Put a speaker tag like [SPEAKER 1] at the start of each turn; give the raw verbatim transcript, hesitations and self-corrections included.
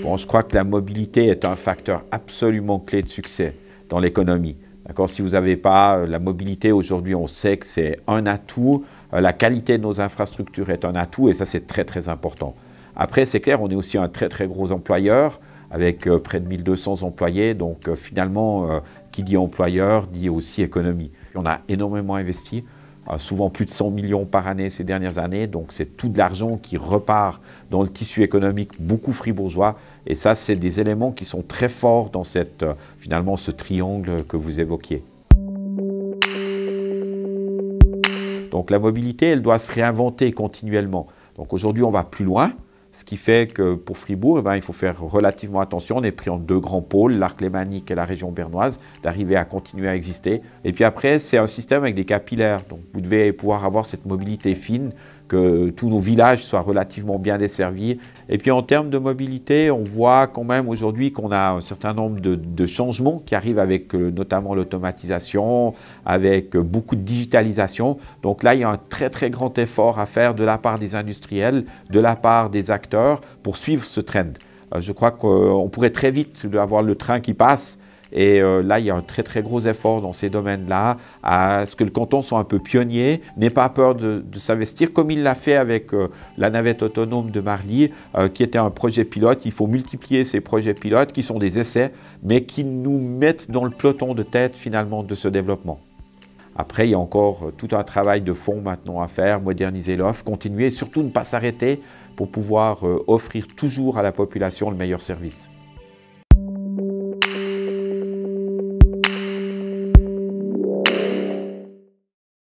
[SPEAKER 1] Bon, je crois que la mobilité est un facteur absolument clé de succès dans l'économie. Si vous n'avez pas la mobilité, aujourd'hui on sait que c'est un atout, la qualité de nos infrastructures est un atout et ça c'est très très important. Après c'est clair, on est aussi un très très gros employeur avec euh, près de mille deux cents employés, donc euh, finalement euh, qui dit employeur dit aussi économie. On a énormément investi, euh, souvent plus de cent millions par année ces dernières années, donc c'est tout de l'argent qui repart dans le tissu économique, beaucoup fribourgeois, et ça c'est des éléments qui sont très forts dans cette, euh, finalement ce triangle que vous évoquiez. Donc la mobilité, elle doit se réinventer continuellement. Donc aujourd'hui on va plus loin. Ce qui fait que pour Fribourg, eh bien, il faut faire relativement attention. On est pris en deux grands pôles, l'arc lémanique et la région bernoise, d'arriver à continuer à exister. Et puis après, c'est un système avec des capillaires. Donc vous devez pouvoir avoir cette mobilité fine, que tous nos villages soient relativement bien desservis. Et puis en termes de mobilité, on voit quand même aujourd'hui qu'on a un certain nombre de, de changements qui arrivent avec euh, notamment l'automatisation, avec euh, beaucoup de digitalisation. Donc là, il y a un très très grand effort à faire de la part des industriels, de la part des acteurs pour suivre ce trend. Euh, je crois qu'on pourrait très vite avoir le train qui passe. Et euh, là, il y a un très très gros effort dans ces domaines-là, à ce que le canton soit un peu pionnier, n'ait pas peur de, de s'investir, comme il l'a fait avec euh, la navette autonome de Marly, euh, qui était un projet pilote. Il faut multiplier ces projets pilotes, qui sont des essais, mais qui nous mettent dans le peloton de tête finalement de ce développement. Après, il y a encore tout un travail de fond maintenant à faire, moderniser l'offre, continuer et surtout ne pas s'arrêter pour pouvoir euh, offrir toujours à la population le meilleur service.